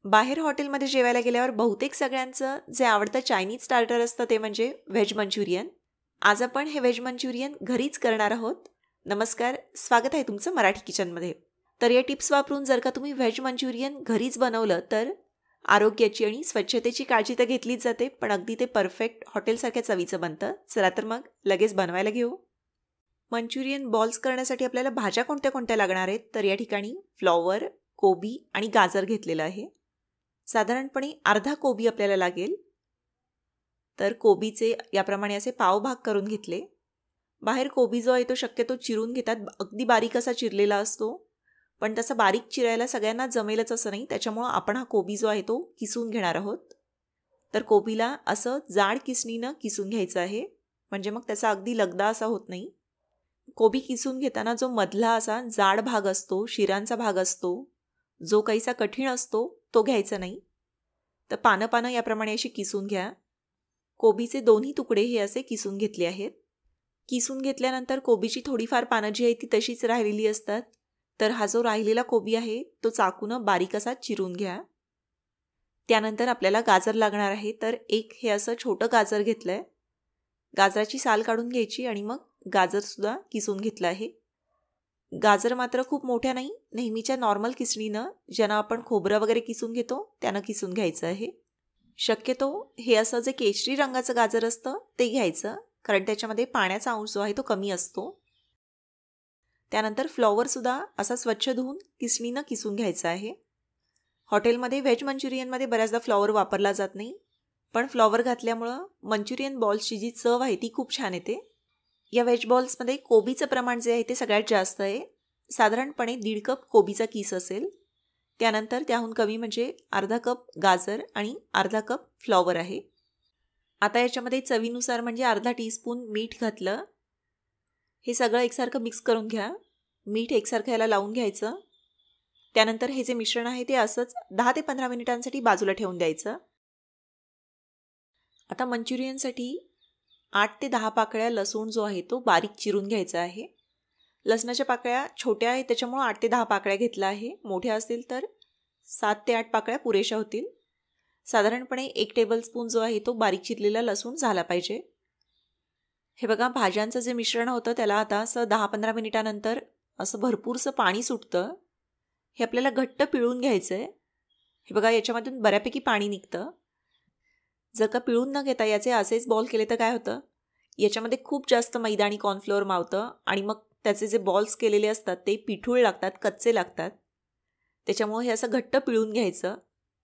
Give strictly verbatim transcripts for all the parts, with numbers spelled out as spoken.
बाहेर हॉटेलमध्ये जेवायला गेल्यावर बहुतेक सगळ्यांचं जे आवडतं चायनीज स्टार्टर असतं ते म्हणजे व्हेज मंचुरियन. आज आपण हे व्हेज मंचुरियन घरीच करणार आहोत. नमस्कार, स्वागत आहे तुमचं मराठी किचनमध्ये. तर या टिप्स वापरून जर का तुम्ही व्हेज मंचुरियन घरीच बनवलं तर आरोग्याची आणि स्वच्छतेची काळजी तर घेतलीच जाते, पण अगदी ते परफेक्ट हॉटेलसारख्या चवीचं बनतं. चला तर मग लगेच बनवायला घेऊ. मंचुरियन बॉल्स करण्यासाठी आपल्याला भाज्या कोणत्या कोणत्या लागणार आहेत तर या ठिकाणी फ्लॉवर, कोबी आणि गाजर घेतलेलं आहे. साधारणपणे अर्धा कोबी आपल्याला लागेल. तर कोबीचे याप्रमाणे असे पाव भाग करून घेतले. बाहेर कोबी जो आहे तो शक्यतो चिरून घेतात, अगदी बारीक असा चिरलेला असतो, पण तसा बारीक चिरायला सगळ्यांना जमेलच असं नाही, त्याच्यामुळं आपण हा कोबी जो आहे तो किसून घेणार आहोत. तर कोबीला असं जाड किसणीनं किसून घ्यायचं आहे, म्हणजे मग त्याचा अगदी लगदा असा होत नाही. कोबी किसून घेताना जो मधला असा जाड भाग असतो, शिरांचा भाग असतो, जो काहीसा कठीण असतो तो घ्यायचा नाही. तर पानं पानं याप्रमाणे अशी किसून घ्या. कोबीचे दोन्ही तुकडे हे असे किसून घेतले आहेत. किसून घेतल्यानंतर कोबीची थोडीफार पानं जी आहे ती तशीच राहिलेली असतात. तर हा जो राहिलेला कोबी आहे तो चाकूनं बारीक असा चिरून घ्या. त्यानंतर आपल्याला गाजर लागणार आहे. तर एक हे असं छोटं गाजर घेतलं आहे. गाजराची साल काढून घ्यायची आणि मग गाजरसुद्धा किसून घेतलं आहे. गाजर मात्र खूप मोठ्या नाही, नेहमीच्या नॉर्मल किसणीनं ज्यानं आपण खोबरं वगैरे किसून घेतो त्यानं किसून घ्यायचं आहे. शक्यतो हे असं जे केशरी रंगाचं गाजर असतं ते घ्यायचं, कारण त्याच्यामध्ये पाण्याचा अंश जो आहे तो कमी असतो. त्यानंतर फ्लॉवरसुद्धा असा स्वच्छ धुवून किसणीनं किसून घ्यायचं आहे. हॉटेलमध्ये व्हेज मंचुरियनमध्ये बऱ्याचदा फ्लॉवर वापरला जात नाही, पण फ्लॉवर घातल्यामुळं मंचुरियन बॉल्सची जी चव आहे ती खूप छान येते. या व्हेज बॉल्समध्ये कोबीचं प्रमाण जे आहे ते सगळ्यात जास्त आहे. साधारणपणे दीड कप कोबीचा किस असेल. त्यानंतर त्याहून कमी म्हणजे अर्धा कप गाजर आणि अर्धा कप फ्लॉवर आहे. आता याच्यामध्ये चवीनुसार म्हणजे अर्धा टीस्पून मीठ घातलं. हे सगळं एकसारखं मिक्स करून घ्या. मीठ एकसारखं याला लावून घ्यायचं. त्यानंतर हे जे मिश्रण आहे ते असंच दहा ते पंधरा मिनिटांसाठी बाजूला ठेवून द्यायचं. आता मंचुरियनसाठी आठ ते दहा पाकळ्या लसूण जो आहे तो बारीक चिरून घ्यायचा आहे. लसणाच्या पाकळ्या छोट्या आहेत त्याच्यामुळे आठ ते दहा पाकळ्या घेतला आहे. मोठ्या असतील तर सात ते आठ पाकळ्या पुरेशा होतील. साधारणपणे एक टेबलस्पून जो आहे तो बारीक चिरलेला लसूण झाला पाहिजे. हे बघा, भाज्यांचं जे मिश्रण होतं त्याला आता असं दहा पंधरा मिनिटानंतर असं भरपूरसं पाणी सुटतं. हे आपल्याला घट्ट पिळून घ्यायचं आहे. हे बघा, याच्यामधून बऱ्यापैकी पाणी निघतं. जर का पिळून न घेता याचे असेच बॉल केले तर काय होतं, याच्यामध्ये खूप जास्त मैदा आणि कॉर्नफ्लोअर मावतं आणि मग त्याचे जे बॉल्स केलेले असतात ते पिठूळ लागतात, कच्चे लागतात. त्याच्यामुळे हे असं घट्ट पिळून घ्यायचं.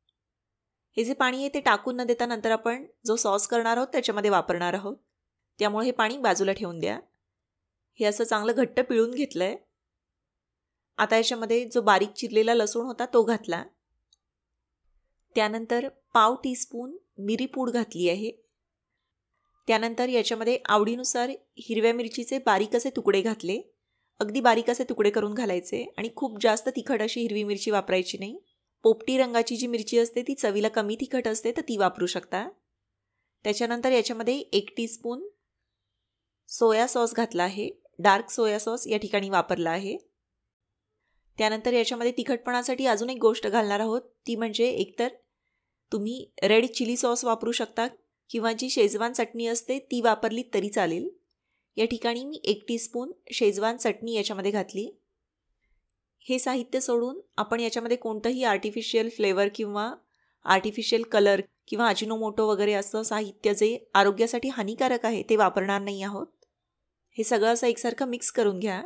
हे जे पाणी आहे ते टाकून न देता नंतर आपण जो सॉस करणार आहोत त्याच्यामध्ये वापरणार आहोत, त्यामुळे हे पाणी बाजूला ठेवून द्या. हे असं चांगलं घट्ट पिळून घेतलं आहे. आता याच्यामध्ये जो बारीक चिरलेला लसूण होता तो घातला. त्यानंतर पाव टीस्पून मिरी पूड घातली आहे. त्यानंतर याच्यामध्ये आवडीनुसार हिरव्या मिरचीचे बारीक असे तुकडे घातले. अगदी बारीक असे तुकडे करून घालायचे आणि खूप जास्त तिखट अशी हिरवी मिरची वापरायची नाही. पोपटी रंगाची जी मिरची असते ती चवीला कमी तिखट असते तर ती वापरू शकता. त्याच्यानंतर याच्यामध्ये एक टीस्पून सोया सॉस घातला आहे. डार्क सोया सॉस या ठिकाणी वापरला आहे. त्यानंतर याच्यामध्ये तिखटपणासाठी अजून एक गोष्ट घालणार आहोत, ती म्हणजे एकतर तुम्ही रेड चिली सॉस वापरू शकता किंवा जी शेजवान चटणी असते ती वापरली तरी चालेल. या ठिकाणी मी एक टीस्पून शेजवान चटणी याच्यामध्ये घातली. हे साहित्य सोडून आपण याच्यामध्ये कोणतंही आर्टिफिशियल फ्लेवर किंवा आर्टिफिशियल कलर किंवा अजिनोमोटो वगैरे असं साहित्य जे आरोग्यासाठी हानिकारक आहे ते वापरणार नाही आहोत. हे सगळं असं एकसारखं मिक्स करून घ्या.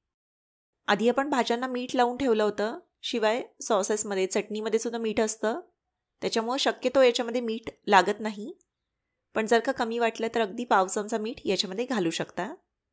आधी आपण भाज्यांना मीठ लावून ठेवलं होतं, शिवाय सॉसेसमध्ये चटणीमध्ये सुद्धा मीठ असतं, त्याच्यामुळं शक्यतो याच्यामध्ये मीठ लागत नाही. पण जर का कमी वाटलं तर अगदी पाव चमचा मीठ याच्यामध्ये घालू शकता.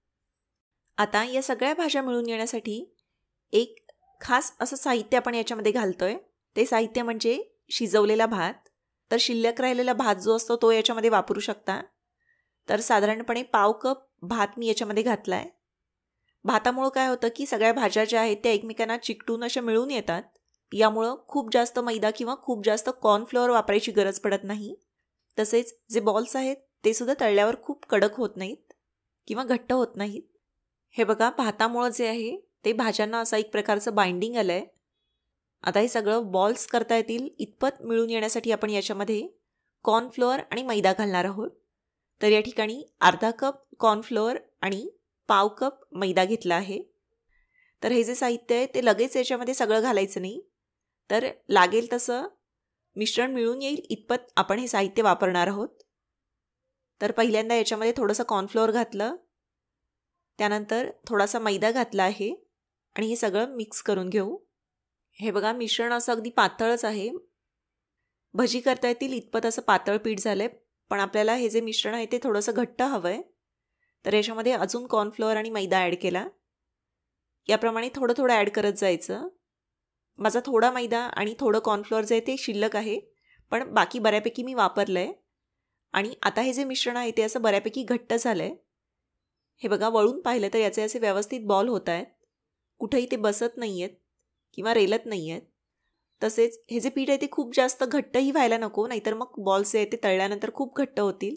आता या सगळ्या भाज्या मिळून येण्यासाठी एक खास असं साहित्य आपण याच्यामध्ये घालतोय. ते साहित्य म्हणजे शिजवलेला भात. तर शिल्लक राहिलेला भात जो असतो तो याच्यामध्ये वापरू शकता. तर साधारणपणे पाव कप भात मी याच्यामध्ये घातला आहे. भातामुळं काय होतं की सगळ्या भाज्या ज्या आहेत त्या एकमेकांना चिकटून अशा मिळून येतात. यामुळं खूप जास्त मैदा किंवा खूप जास्त कॉर्नफ्लोअर वापरायची गरज पडत नाही. तसेच जे बॉल्स आहेत ते सुद्धा तळल्यावर खूप कडक होत नाहीत किंवा घट्ट होत नाहीत. हे बघा, भातामुळं जे आहे ते भाज्यांना असं एक प्रकारचं बाइंडिंग आलं आहे. आता हे सगळं बॉल्स करता येतील इतपत मिळून येण्यासाठी आपण याच्यामध्ये कॉर्नफ्लोअर आणि मैदा घालणार आहोत. तर या ठिकाणी अर्धा कप कॉर्नफ्लोअर आणि पाव कप मैदा घेतला आहे. तर हे जे साहित्य आहे ते लगेच याच्यामध्ये सगळं घालायचं नाही, तर लागेल तसं मिश्रण मिळून येईल इतपत आपण हे साहित्य वापरणार आहोत. तर पहिल्यांदा याच्यामध्ये थोडंसं कॉर्नफ्लोअर घातलं, त्यानंतर थोडासा मैदा घातला आहे आणि हे सगळं मिक्स करून घेऊ. हे बघा मिश्रण असं अगदी पातळच आहे, भजी करता येतील इतपत असं पातळ पीठ झालं आहे. पण आपल्याला हे जे मिश्रण आहे ते थोडंसं घट्ट हवं आहे. तर याच्यामध्ये अजून कॉर्नफ्लोअर आणि मैदा ॲड केला. याप्रमाणे थोडं थोडं ॲड करत जायचं. माझा थोडा मैदा आणि थोडं कॉर्नफ्लोअर जे आहे ते शिल्लक आहे, पण बाकी बऱ्यापैकी मी वापरलं आहे. आणि आता हे जे मिश्रण आहे ते असं बऱ्यापैकी घट्ट झालं आहे. हे बघा वळून पाहिलं तर याचे असे व्यवस्थित बॉल होत आहेत, कुठेही ते बसत नाही आहेत किंवा रेलत नाही आहेत. तसेच हे जे पीठ आहे ते खूप जास्त घट्टही व्हायला नको, नाहीतर मग बॉल्स जे आहे ते तळल्यानंतर खूप घट्ट होतील.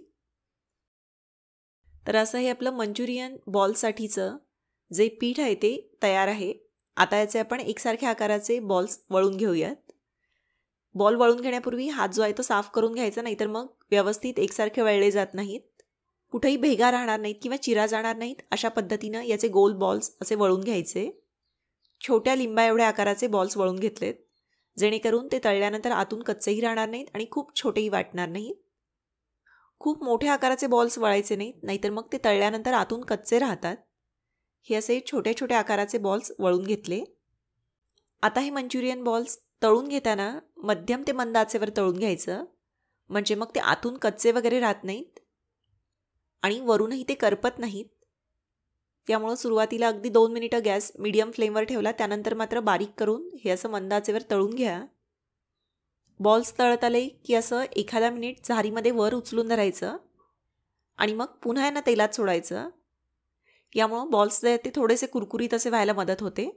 तर असं हे आपलं मंचुरियन बॉलसाठीचं जे पीठ आहे ते तयार आहे. आता याचे आपण एकसारख्या आकाराचे बॉल्स वळून घेऊयात. बॉल वळून घेण्यापूर्वी हात जो आहे तो साफ करून घ्यायचा, नाहीतर मग व्यवस्थित एकसारखे वळले जात नाहीत, कुठेही भेगा राहणार नाहीत किंवा चिरा जाणार नाहीत. अशा पद्धतीनं याचे गोल बॉल्स असे वळून घ्यायचे. छोट्या लिंबा एवढ्या आकाराचे बॉल्स वळून घेतलेत, जेणेकरून ते तळल्यानंतर आतून कच्चेही राहणार नाहीत आणि खूप छोटेही वाटणार नाहीत. खूप मोठ्या आकाराचे बॉल्स वळायचे नाहीत, नाहीतर मग ते तळल्यानंतर आतून कच्चे राहतात. हे असे छोटे छोटे आकाराचे बॉल्स वळून घेतले. आता हे मंचुरियन बॉल्स तळून घेताना मध्यम ते मंद आचेवर तळून घ्यायचं, म्हणजे मग ते आतून कच्चे वगैरे राहत नाहीत आणि वरूनही ते करपत नाहीत. त्यामुळं सुरुवातीला अगदी दोन मिनिटं गॅस मीडियम फ्लेमवर ठेवला, त्यानंतर मात्र बारीक करून हे असं मंद आचेवर तळून घ्या. बॉल्स तळत आले की असं एखादा मिनिट झारीमध्ये वर उचलून धरायचं आणि मग पुन्हा यांना तेलात सोडायचं. यामुळं बॉल्स जे आहेत ते थोडेसे कुरकुरीत असे व्हायला मदत होते.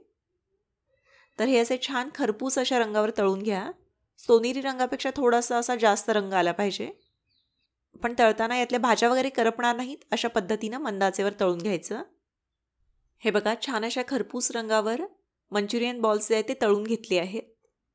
तर हे असे छान खरपूस अशा रंगावर तळून घ्या. सोनेरी रंगापेक्षा थोडासा असा जास्त रंग आला पाहिजे, पण तळताना यातल्या भाज्या वगैरे करपणार नाहीत अशा पद्धतीनं मंद आचेवर तळून घ्यायचं. हे बघा छान अशा खरपूस रंगावर मंचुरियन बॉल्स जे आहेत ते तळून घेतले आहेत.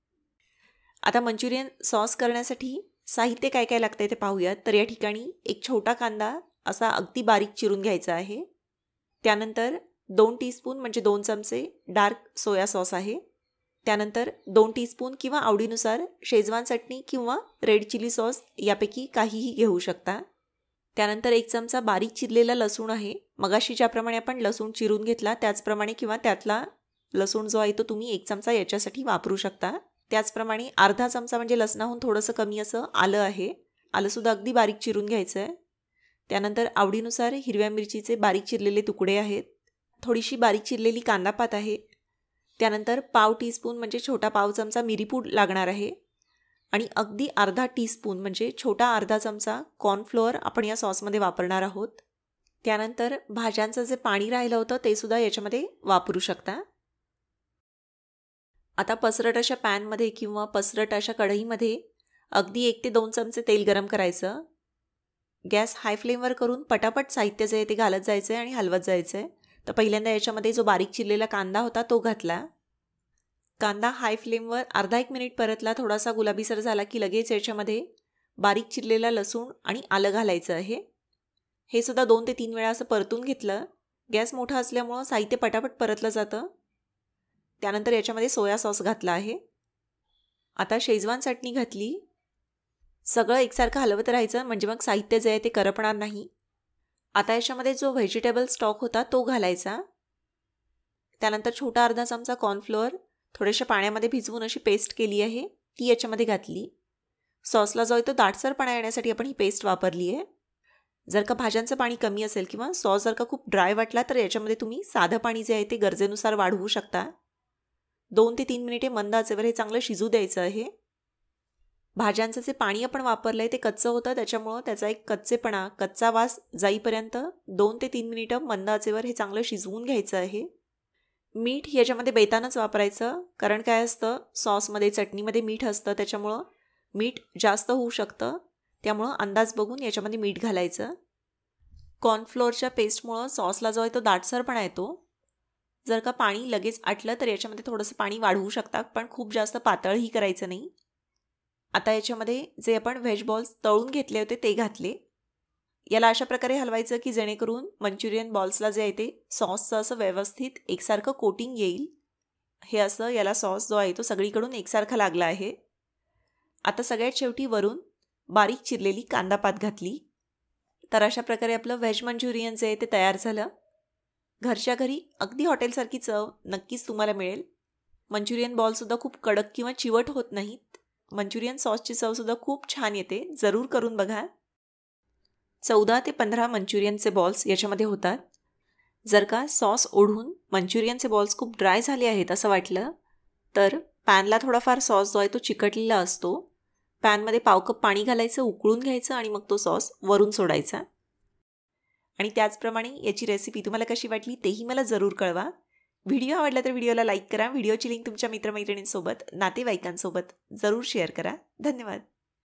आता मंचुरियन सॉस करण्यासाठी साहित्य काय काय लागतं ते पाहूयात. तर या ठिकाणी एक छोटा कांदा असा अगदी बारीक चिरून घ्यायचा आहे. त्यानंतर दोन टीस्पून म्हणजे दोन चमचे डार्क सोया सॉस आहे. त्यानंतर दोन टीस्पून किंवा आवडीनुसार शेजवान चटणी किंवा रेड चिली सॉस यापैकी काहीही घेऊ शकता. त्यानंतर एक चमचा बारीक चिरलेला लसूण आहे. मगाशी ज्याप्रमाणे आपण लसूण चिरून घेतला त्याचप्रमाणे किंवा त्यातला लसूण जो आहे तो तुम्ही एक चमचा याच्यासाठी वापरू शकता. त्याचप्रमाणे अर्धा चमचा म्हणजे लसणाहून थोडंसं कमी असं आलं आहे. आलंसुद्धा अगदी बारीक चिरून घ्यायचं आहे. त्यानंतर आवडीनुसार हिरव्या मिरचीचे बारीक चिरलेले तुकडे आहेत. थोडीशी बारीक चिरलेली कांदापात आहे. त्यानंतर पाव टीस्पून म्हणजे छोटा पाव चमचा मिरीपूड लागणार आहे आणि अगदी अर्धा टीस्पून म्हणजे छोटा अर्धा चमचा कॉर्नफ्लोअर आपण या सॉसमध्ये वापरणार आहोत. त्यानंतर भाज्यांचं जे पाणी राहिलं होतं ते सुद्धा याच्यामध्ये वापरू शकता. आता पसरट अशा पॅनमध्ये किंवा पसरट अशा कढईमध्ये अगदी एक ते दोन चमचे तेल गरम करायचं. गॅस हाय फ्लेमवर करून पटापट साहित्य जे आहे ते घालत जायचं आहे आणि हलवत जायचं आहे. तर पहिल्यांदा याच्यामध्ये जो बारीक चिरलेला कांदा होता तो घातला. कांदा हाय फ्लेमवर अर्धा एक मिनिट परतला, थोडासा गुलाबीसर झाला की लगेच याच्यामध्ये बारीक चिरलेला लसूण आणि आलं घालायचं आहे. हे सुद्धा दोन ते तीन वेळा असं परतून घेतलं. गॅस मोठा असल्यामुळं साहित्य पटापट परतलं जातं. त्यानंतर याच्यामध्ये सोया सॉस घातला आहे. आता शेजवान चटणी घातली. सगळं एकसारखं हलवत राहायचं, म्हणजे मग साहित्य जे आहे ते करपणार नाही. आता याच्यामध्ये जो व्हेजिटेबल स्टॉक होता तो घालायचा. त्यानंतर छोटा अर्धा चमचा कॉर्नफ्लोअर थोड्याशा पाण्यामध्ये भिजवून अशी पेस्ट केली आहे ती याच्यामध्ये घातली. सॉसला जो आहे तो दाटसरपणा येण्यासाठी आपण ही पेस्ट वापरली आहे. जर का भाज्यांचं पाणी कमी असेल किंवा सॉस जर का खूप ड्राय वाटला तर याच्यामध्ये तुम्ही साधं पाणी जे आहे ते गरजेनुसार वाढवू शकता. दोन ते तीन मिनिटे मंद आचेवर हे चांगलं शिजू द्यायचं आहे. भाज्यांचं जे पाणी आपण वापरलं आहे ते कच्चं होतं, त्याच्यामुळं त्याचा एक कच्चेपणा कच्चा वास जाईपर्यंत दोन ते तीन मिनिटं मंद आचेवर हे चांगलं शिजवून घ्यायचं आहे. मीठ याच्यामध्ये बेतानच वापरायचं, कारण काय असतं सॉसमध्ये चटणीमध्ये मीठ असतं, त्याच्यामुळं मीठ जास्त होऊ शकतं. त्यामुळं अंदाज बघून याच्यामध्ये मीठ घालायचं. कॉर्नफ्लोअरच्या पेस्टमुळं सॉसला जो आहे तो दाटसरपणा येतो. जर का पाणी लगेच आटलं तर याच्यामध्ये थोडंसं पाणी वाढवू शकता, पण खूप जास्त पातळही करायचं नाही. आता याच्यामध्ये जे आपण व्हेज बॉल्स तळून घेतले होते ते घातले. याला अशा प्रकारे हलवायचं की जेणेकरून मंचुरियन बॉल्सला जे आहे ते सॉसचं असं व्यवस्थित एकसारखं कोटिंग येईल. हे असं याला सॉस जो आहे तो सगळीकडून एकसारखा लागला आहे. आता सगळ्यात शेवटी वरून बारीक चिरलेली कांदा पात घातली. तर अशा प्रकारे आपलं व्हेज मंचुरियन जे आहे ते तयार झालं. घरच्या घरी अगदी हॉटेलसारखी चव नक्कीच तुम्हाला मिळेल. मंचुरियन बॉलसुद्धा खूप कडक किंवा चिवट होत नाहीत. मंचुरियन सॉसची चवसुद्धा खूप छान येते. जरूर करून बघा. चौदा ते पंधरा मंचुरियनचे बॉल्स याच्यामध्ये होतात. जर का सॉस ओढून मंचुरियनचे बॉल्स खूप ड्राय झाले आहेत असं वाटलं तर पॅनला थोडाफार सॉस जो आहे तो चिकटलेला असतो. पॅनमध्ये पाव कप पाणी घालायचं, उकळून घ्यायचं आणि मग तो सॉस वरून सोडायचा. आणि त्याचप्रमाणे याची रेसिपी तुम्हाला कशी वाटली तेही मला जरूर कळवा. व्हिडिओ आवडला तर व्हिडिओला लाईक करा. व्हिडिओची लिंक तुमच्या मित्रमैत्रिणींसोबत, नातेवाईकांसोबत जरूर शेअर करा. धन्यवाद.